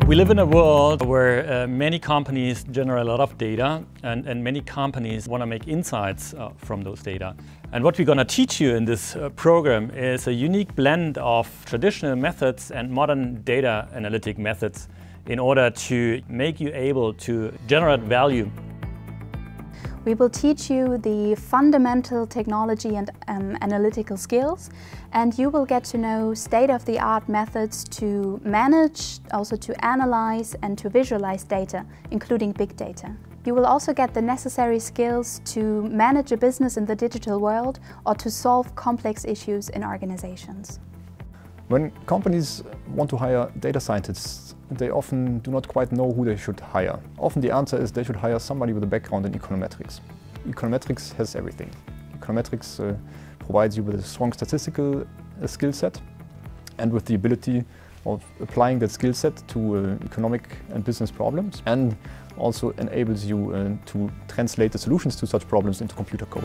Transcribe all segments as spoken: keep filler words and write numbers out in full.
We live in a world where uh, many companies generate a lot of data, and, and many companies want to make insights uh, from those data. And what we're going to teach you in this uh, program is a unique blend of traditional methods and modern data analytic methods in order to make you able to generate value. We will teach you the fundamental technology and um, analytical skills, and you will get to know state-of-the-art methods to manage, also to analyze and to visualize data, including big data. You will also get the necessary skills to manage a business in the digital world or to solve complex issues in organizations. When companies want to hire data scientists, they often do not quite know who they should hire. Often the answer is they should hire somebody with a background in econometrics. Econometrics has everything. Econometrics uh, provides you with a strong statistical uh, skill set and with the ability of applying that skill set to uh, economic and business problems, and also enables you uh, to translate the solutions to such problems into computer code.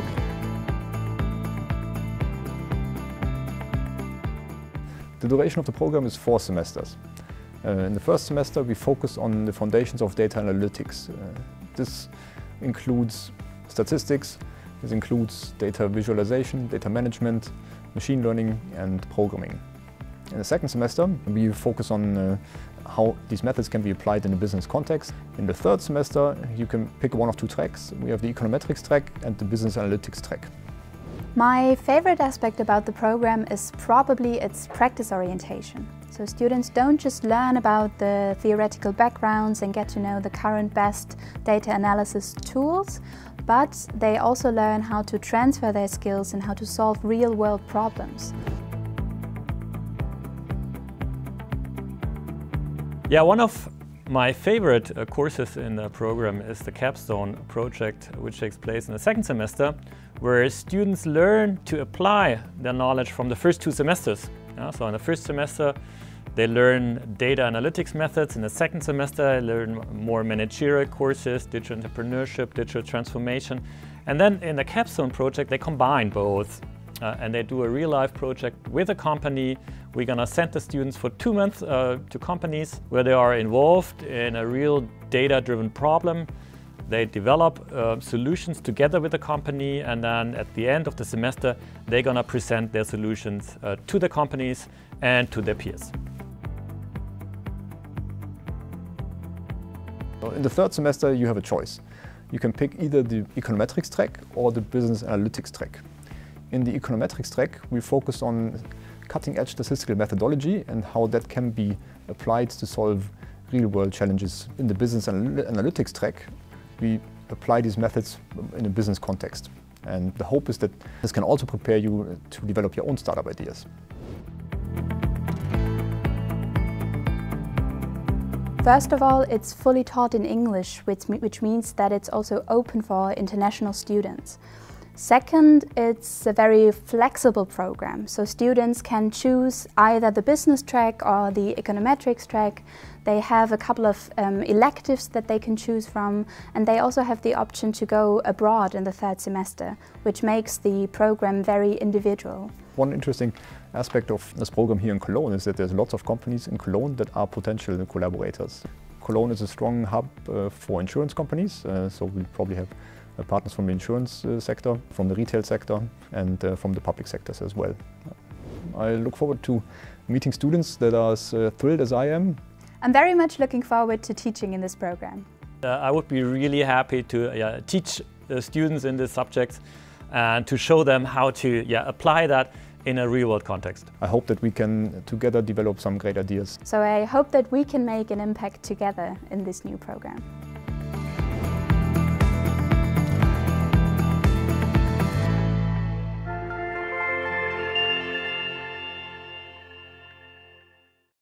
The duration of the program is four semesters. Uh, in the first semester we focus on the foundations of data analytics. Uh, this includes statistics, this includes data visualization, data management, machine learning and programming. In the second semester we focus on uh, how these methods can be applied in a business context. In the third semester you can pick one of two tracks. We have the econometrics track and the business analytics track. My favorite aspect about the program is probably its practice orientation. So students don't just learn about the theoretical backgrounds and get to know the current best data analysis tools, but they also learn how to transfer their skills and how to solve real-world problems. Yeah, one of my favorite uh, courses in the program is the capstone project, which takes place in the second semester, where students learn to apply their knowledge from the first two semesters. Yeah, so in the first semester they learn data analytics methods. In the second semester they learn more managerial courses, digital entrepreneurship, digital transformation. And then in the capstone project they combine both. Uh, and they do a real-life project with a company. We're going to send the students for two months uh, to companies where they are involved in a real data-driven problem. They develop uh, solutions together with the company, and then at the end of the semester they're going to present their solutions uh, to the companies and to their peers. In the third semester you have a choice. You can pick either the econometrics track or the business analytics track. In the econometrics track we focus on cutting-edge statistical methodology and how that can be applied to solve real-world challenges. In the business anal analytics track we apply these methods in a business context, and the hope is that this can also prepare you to develop your own startup ideas. First of all, it's fully taught in English, which, which means that it's also open for international students. Second, it's a very flexible program, so students can choose either the business track or the econometrics track. They have a couple of um, electives that they can choose from, and they also have the option to go abroad in the third semester, which makes the program very individual. One interesting aspect of this program here in Cologne is that there's lots of companies in Cologne that are potential collaborators. Cologne is a strong hub uh, for insurance companies, uh, so we probably have uh, partners from the insurance uh, sector, from the retail sector and uh, from the public sectors as well. I look forward to meeting students that are as uh, thrilled as I am. I'm very much looking forward to teaching in this program. Uh, I would be really happy to uh, teach uh, students in this subject and to show them how to yeah, apply that in a real-world context. I hope that we can together develop some great ideas. So I hope that we can make an impact together in this new program.